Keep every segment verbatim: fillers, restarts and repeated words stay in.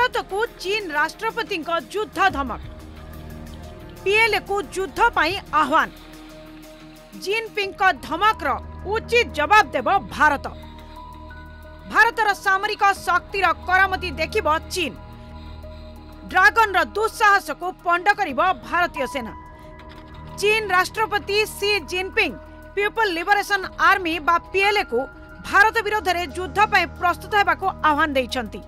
भारत को चीन राष्ट्रपति युद्ध धमक। पीएलए को युद्ध पाई आह्वान। जिनपिंग का धमक उचित जवाब देव भारत। भारतर सामरिक शक्तिर करामती देखिब चीन। ड्रागन र दुस्साहस को पंड करिब भारतीय सेना। चीन राष्ट्रपति Xi Jinping People Liberation Army बा पीएलए को भारत विरोध में युद्ध पाई प्रस्तुत होगाको आह्वान देइछंती।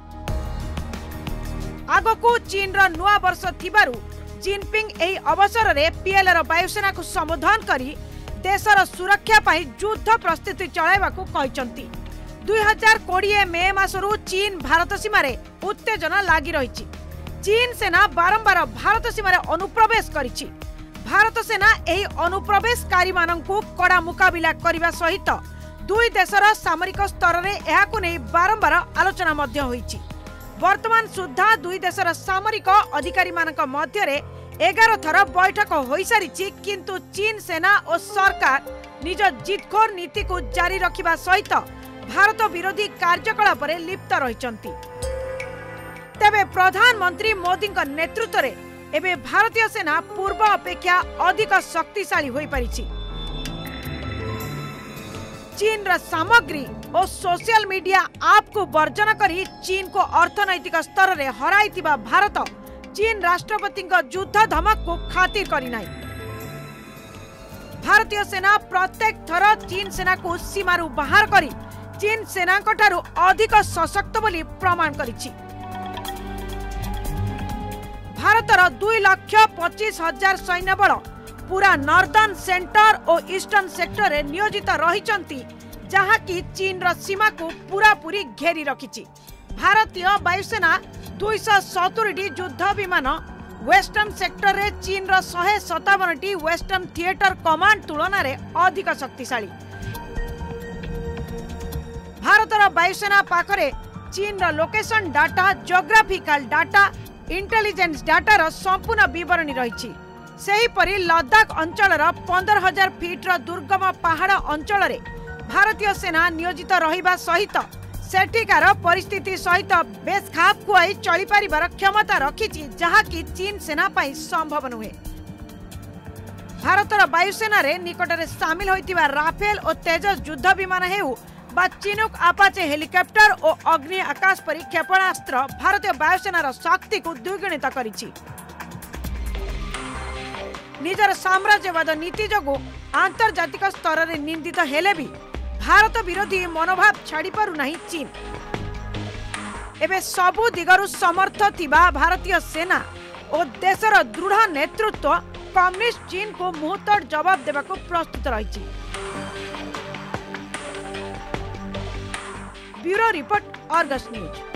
आगको चीन र नुआ वर्ष थिबारु जिनपिंग एही अवसर रे पीएलए र वायुसेना को संबोधन करी देशर सुरक्षा पाई युद्ध प्रस्तुति चलाइबाको कहिसंती। दुई हजार कोड़े मे मासरू चीन भारत सीमारे उत्तेजना लागी रही। चीन सेना बारंबार भारत सीमारे अनुप्रवेश करिछि। भारत सेना एही अनुप्रवेशकारी माननकु कड़ा मुकाबिला करिबा सहित दुई देशर सामरिक स्तर रे एहाकु नै बारंबार आलोचना मध्य होईछि। वर्तमान सुद्धा दुई देशर सामरिक अधिकारी मानक मध्य रे एगार थर बैठक होई सारिछि, किंतु चीन सेना और सरकार निज जितखोर नीति को जारी रखिबा सहित भारत विरोधी कार्यकलाप रे लिप्त रहिसंती। तेबे प्रधानमंत्री मोदी नेतृत्व रे एबे भारतीय सेना पूर्व अपेक्षा अधिक शक्तिशाली होई परिछि। चीन रा सामग्री और सोशल मीडिया आप को वर्जन करी चीन को अर्थनैतिक स्तर रे हराइतिबा भारत चीन राष्ट्रपति युद्ध धमक को खातिर करी नाही। भारतीय सेना प्रत्येक थर चीन सेना को सीमारू बाहर करी चीन सेना ठारू अधिक सशक्त बोली प्रमाण करिछि। भारतर दुई लक्ष पच्चीस हजार सैन्य बल पूरा नॉर्दर्न सेंटर और ईस्टर्न सेक्टर रे नियोजित रहिचंती, जहाँ की चीन र सीमा को पूरा पूरी घेरी रखिछि। भारतीय वायुसेना दुई सौ सतुरी टी युद्ध विमान वेस्टर्न सेक्टर रे चीन र शहे सतावन टी वेस्टर्न थिएटर कमांड तुलन रे अधिक शक्तिशाली। भारतर वायुसेना पाखरे चीन र location data, geographical data, intelligence डाटार संपूर्ण विवरणी रही। सेहीपरि लद्दाख अंचलर पंदर हजार फीट र दुर्गम पहाड़ अंचल रे भारतीय सेना नियोजित रहिबा सहित सेठिकार परिस्थिति सहित बेस खाप खुआई चली पारिबार क्षमता रखिछि, जहाँ की चीन सेना पाई संभव नुहे। भारतर वायुसेना रे निकट रे सामिल होइतिबा राफेल और तेजस युद्ध विमान हेउ बा चिनुक आपाचे हेलिकॉप्टर और अग्नि आकाश परी क्षेपणास्त्र भारतीय वायुसेनार शक्ति को द्विगुणित करिछि। निजर साम्राज्यवाद नीति जगु आंतर्जातिक स्तर रे निंदित हेले भी भारत विरोधी मनोभाव छाड़ी पारु नहीं चीन। एबे सबु दिगरु समर्थ थिबा भारतीय सेना और देशर दृढ़ नेतृत्व कम्युनिस्ट चीन को मुहूर्त जवाब देबाको प्रस्तुत रहिछि। Bureau report, Argus news.